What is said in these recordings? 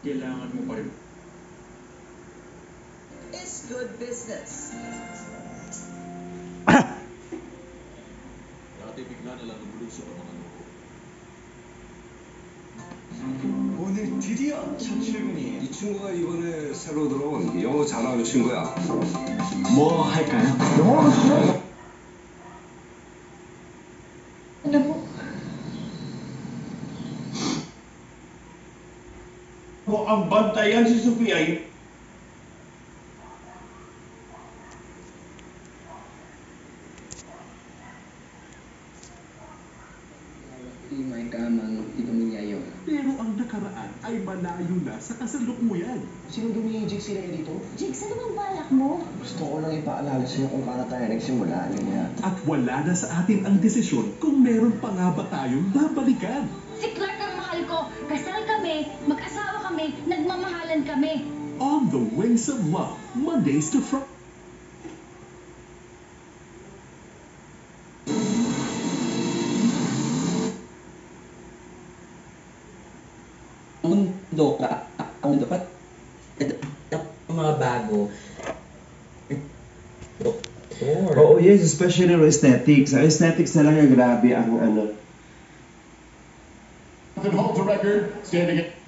kailangan mo pa rin. It's good business. Dati bigla na lang nabuluso ang mga loko. 오늘 드디어 첫 출근이에요. 이 친구가 이번에 새로 들어온 영어 잘하는 친구야. Mo 할까요? 영어로 써. Ano po? Kung ang bantayan si Sofia ay may kamang iduminyayo. Pero ang nakaraan ay malayo na sa kasalukuyan. Sino dumihijig sila dito? Jigs, ano bang balak mo? Gusto ko lang ipaalala sa'yo kung paano tayo nagsimula. Ganyan. At wala na sa atin ang desisyon kung meron pa nga ba tayong babalikan. Si Clark ang mahal ko. Kasal kami, mag-asawa kami, nagmamahalan kami. On the Wings of Love, Mondays to Friday. Mundo ka, ang dapat mga bago. Doktor. Oo, yes, especially yung aesthetics. Ang aesthetics talaga grabe ang ano. Hold the record, standing at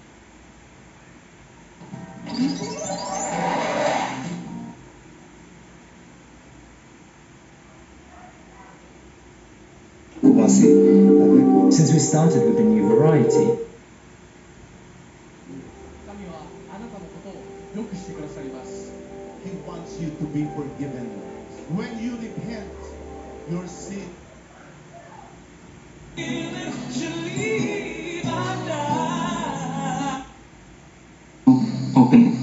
Since we started with the new variety, He wants you to be forgiven. When you repent, your sin. open.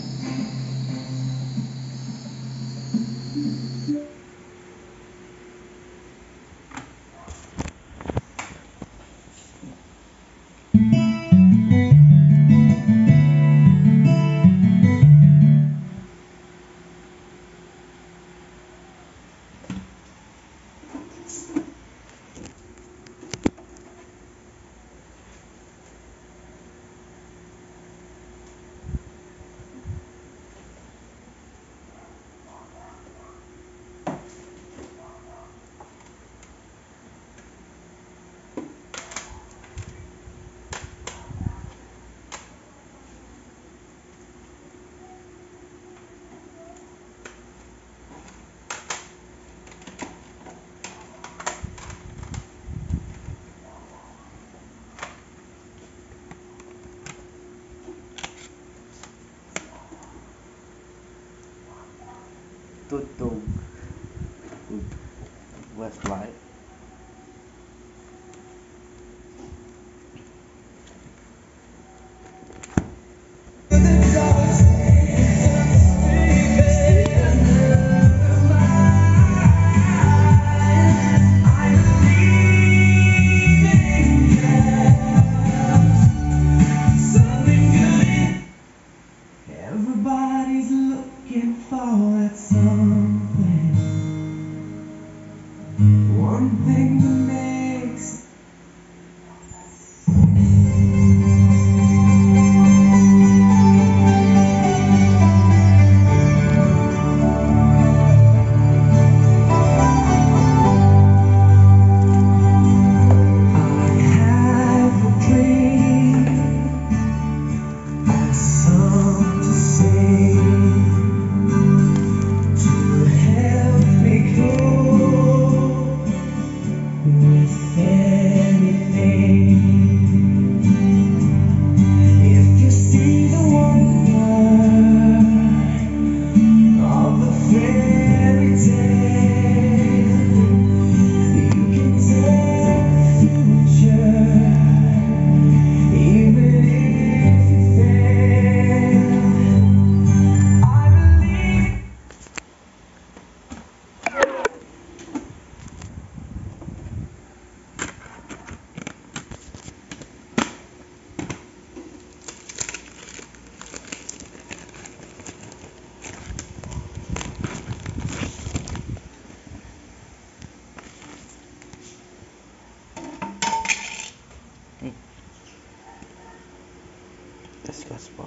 Tutong Westlife. Everybody's looking for that something. One Discuss po.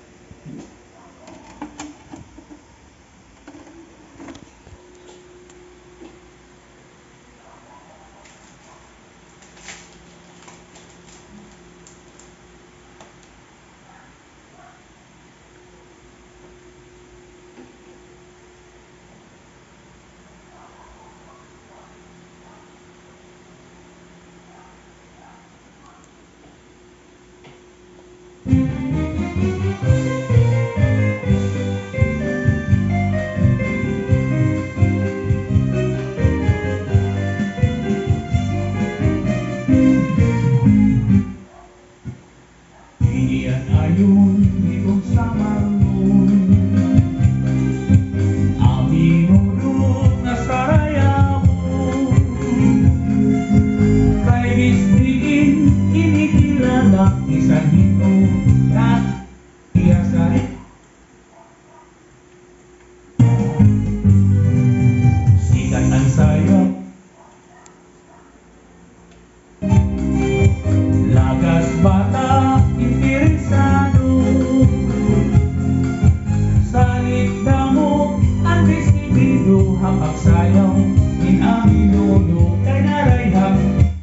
Iyan ayon itong samangon aminunod na saraya mo kay bisbiin kinikilala isang hito at iyasarin sikat ang sayap lagas bata interesado salit damo ang desidido hapak sayaw in aminudo kay narayhap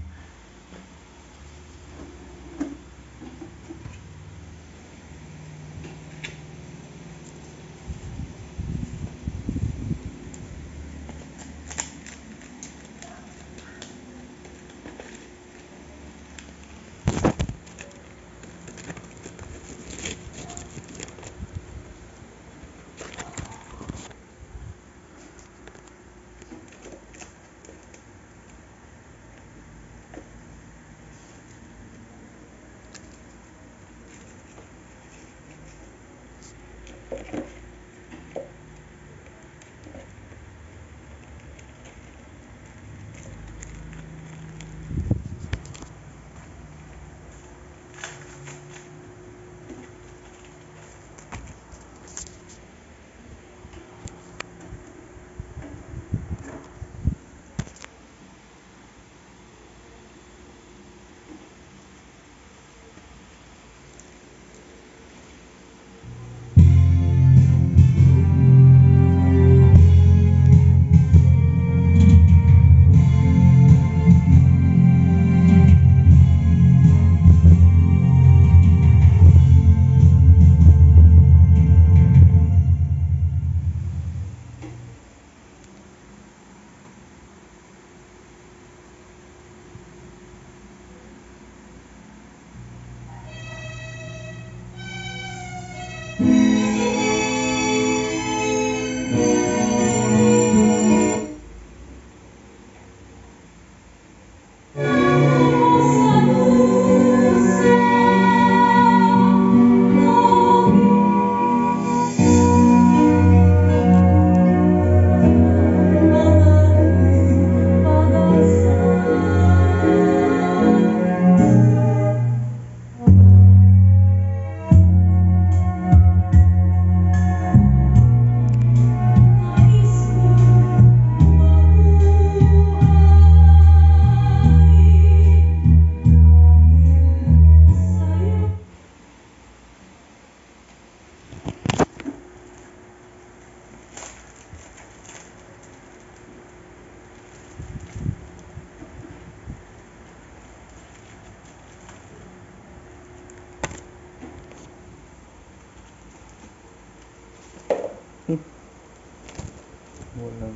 Walang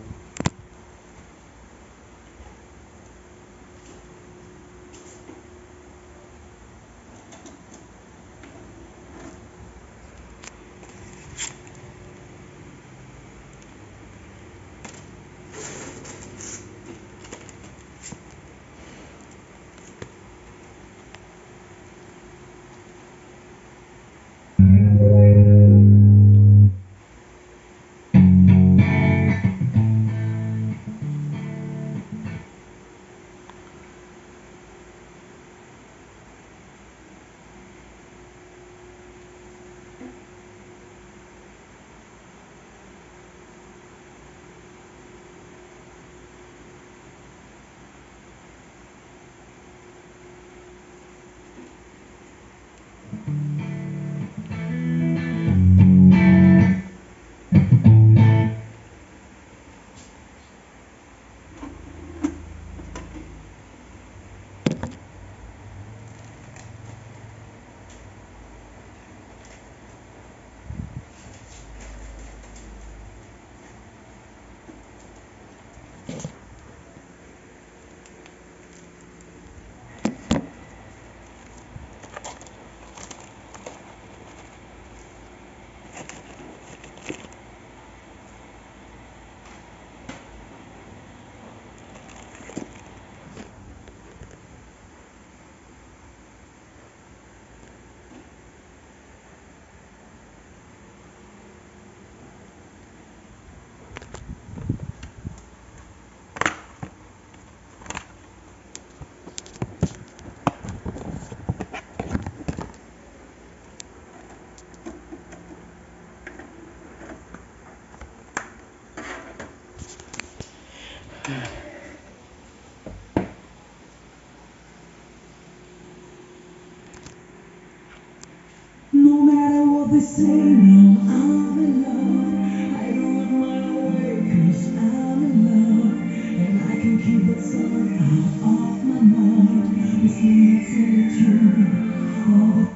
always say now I'm in love. I do it my way 'cause I'm in love. And I can keep that song out of my mind. It's leading to all the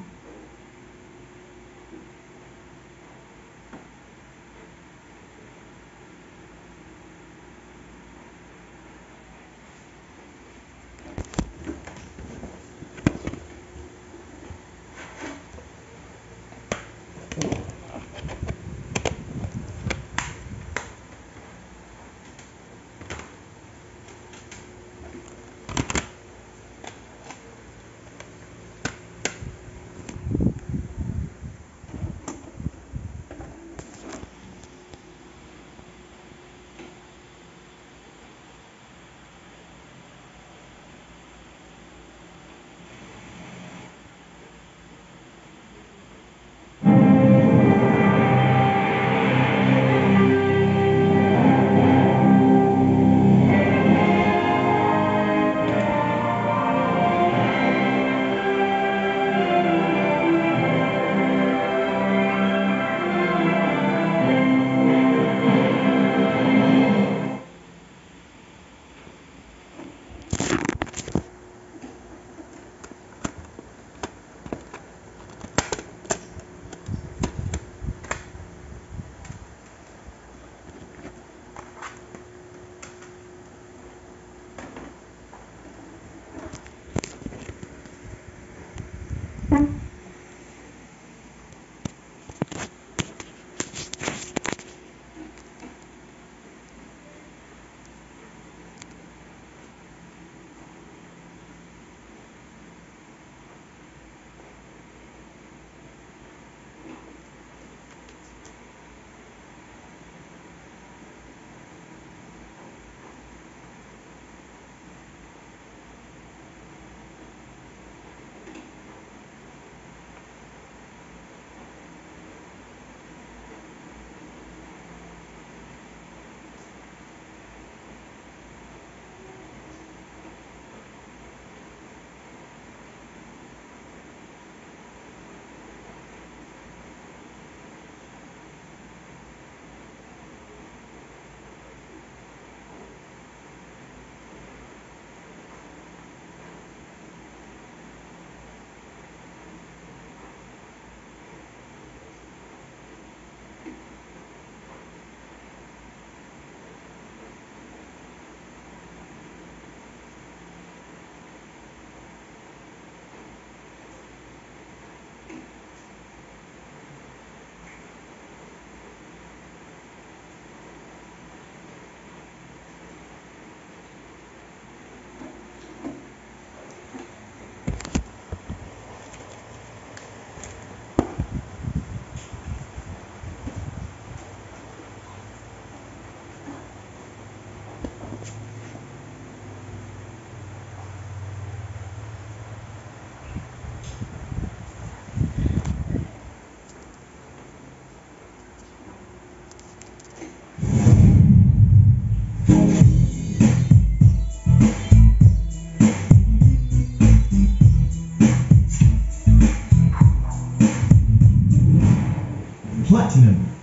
Platinum.